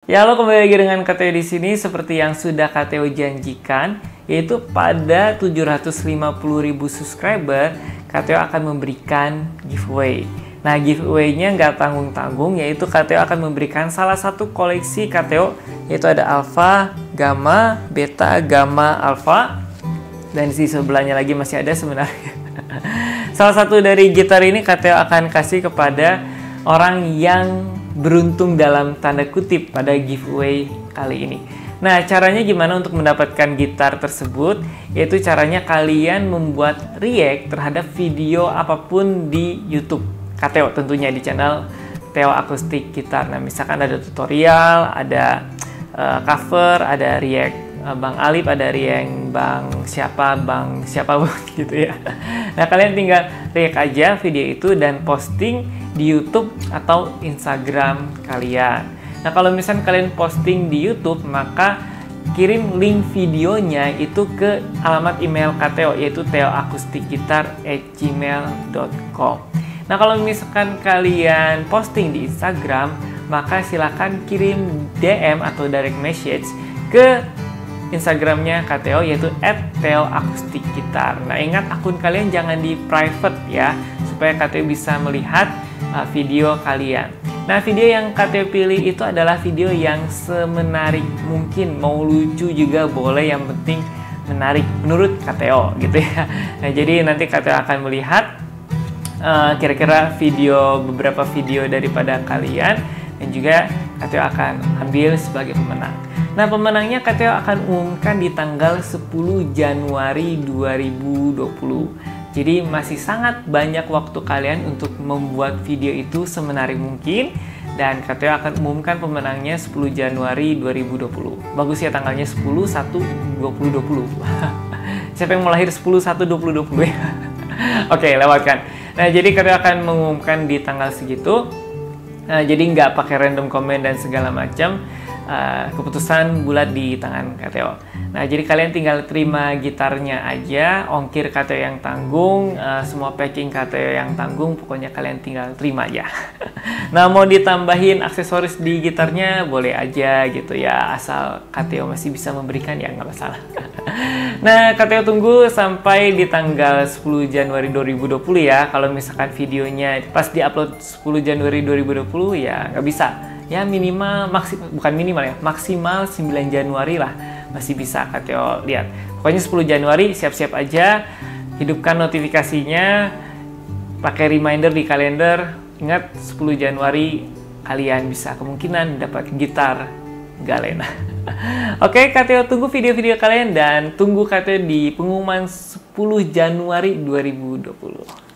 Ya, halo, kembali lagi dengan KTO di sini. Seperti yang sudah KTO janjikan, yaitu pada 750.000 subscriber, KTO akan memberikan giveaway. Nah, giveaway-nya nggak tanggung-tanggung, yaitu KTO akan memberikan salah satu koleksi KTO, yaitu ada Alpha, Gamma, Beta, Gamma, Alpha, dan di sebelahnya lagi masih ada sebenarnya. Salah satu dari gitar ini KTO akan kasih kepada orang yang beruntung dalam tanda kutip pada giveaway kali ini. Nah, caranya gimana untuk mendapatkan gitar tersebut? Yaitu caranya kalian membuat react terhadap video apapun di YouTube KTO, tentunya di channel Theo Acoustic Guitar. Nah, misalkan ada tutorial, ada cover, ada react Bang Alip, ada react Bang siapa gitu ya. Nah, kalian tinggal react aja video itu dan posting di YouTube atau Instagram kalian. Nah, kalau misalnya kalian posting di YouTube, maka kirim link videonya itu ke alamat email KTO, yaitu theoacousticguitar@gmail.com. Nah, kalau misalkan kalian posting di Instagram, maka silakan kirim DM atau direct message ke Instagramnya KTO, yaitu @theoacousticguitar. Nah, ingat akun kalian jangan di private ya, supaya KTO bisa melihat video kalian. Nah, video yang KTO pilih itu adalah video yang semenarik mungkin, mau lucu juga boleh, yang penting menarik menurut KTO gitu ya. Nah, jadi nanti KTO akan melihat kira-kira beberapa video daripada kalian, dan juga KTO akan ambil sebagai pemenang. Nah, pemenangnya KTO akan umumkan di tanggal 10 Januari 2020. Jadi masih sangat banyak waktu kalian untuk membuat video itu semenarik mungkin, dan KTO akan umumkan pemenangnya 10 Januari 2020. Bagus ya tanggalnya 10/1/2020. Siapa yang mau lahir 10/1/2020 ya? Oke, lewatkan. Nah, jadi KTO akan mengumumkan di tanggal segitu. Nah, jadi nggak pakai random comment dan segala macam. Keputusan bulat di tangan KTO. Nah, jadi kalian tinggal terima gitarnya aja, ongkir KTO yang tanggung, semua packing KTO yang tanggung, pokoknya kalian tinggal terima aja. Nah, mau ditambahin aksesoris di gitarnya boleh aja gitu ya, asal KTO masih bisa memberikan ya nggak masalah. Nah, KTO tunggu sampai di tanggal 10 Januari 2020 ya. Kalau misalkan videonya pas diupload 10 Januari 2020 ya nggak bisa. Ya minimal, maksimal 9 Januari lah masih bisa KTO lihat. Pokoknya 10 Januari siap-siap aja, hidupkan notifikasinya, pakai reminder di kalender. Ingat 10 Januari kalian bisa kemungkinan dapat gitar Galena. Oke, KTO tunggu video-video kalian dan tunggu KTO di pengumuman 10 Januari 2020.